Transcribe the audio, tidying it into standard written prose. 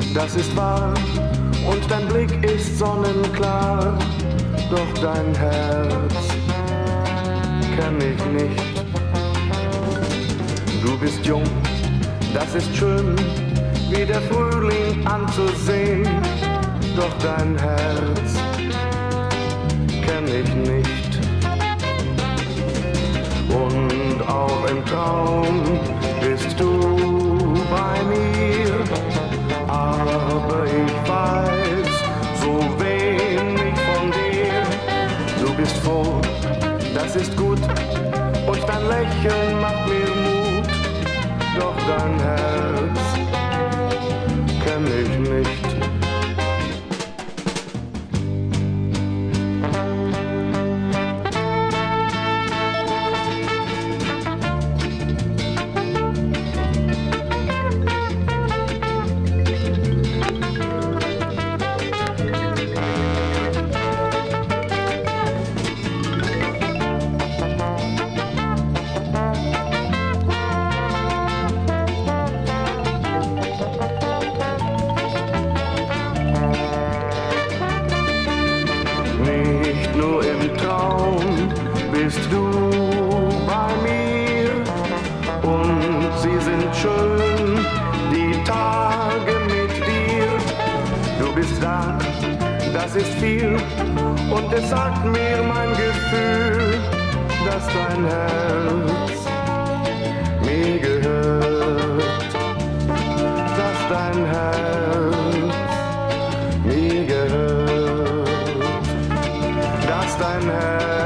das ist wahr, und dein Blick ist sonnenklar, doch dein Herz kenn ich nicht. Du bist jung, das ist schön, wie der Frühling anzusehen, doch dein Herz kenn ich nicht. Und auch im Traum bist du bei mir, aber ich weiß so wenig von dir. Du bist froh, das ist gut, und dein Lächeln macht mir Mut, doch dein Herz kenn ich nicht. Nicht nur im Traum bist du bei mir, und sie sind schön, die Tage mit dir. Du bist da, das ist viel, und es sagt mir mein Gefühl, dass dein Herz mir gehört, dass dein Herz mir gehört, dass dein Herz